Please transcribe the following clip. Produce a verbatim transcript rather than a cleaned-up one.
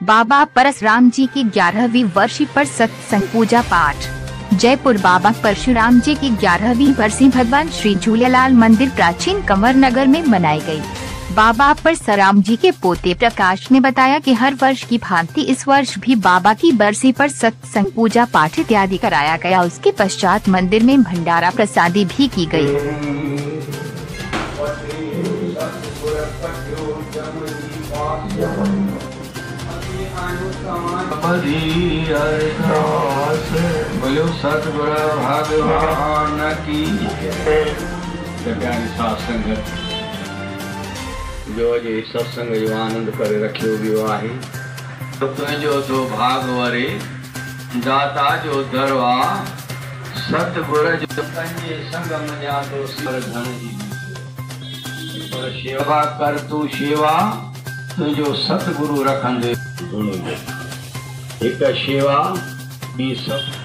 बाबा परशुराम जी की ग्यारहवीं वर्षी पर सत्संग पूजा पाठ। जयपुर बाबा परशुराम जी की ग्यारहवीं वर्षी भगवान श्री झूलेलाल मंदिर प्राचीन कंवर नगर में मनाई गई। बाबा परशुराम जी के पोते प्रकाश ने बताया कि हर वर्ष की भांति इस वर्ष भी बाबा की बरसी पर सत्संग पूजा पाठ इत्यादि कराया गया। उसके पश्चात मंदिर में भंडारा प्रसादी भी की गई। बोलो सतगुरु भगवान की सत्संग जो अॼु सत्संग जो आनंद करे रखियो वियो आहे। तुंहिंजो तो भाग वरे दाता जो दरवा सतगुरु जो पंहिंजे संग मञा तो सिर धन जी पर शेवा कर तू शेवा तुंहिंजो सतगुरु रखंदे हिक शेवा ॿी सत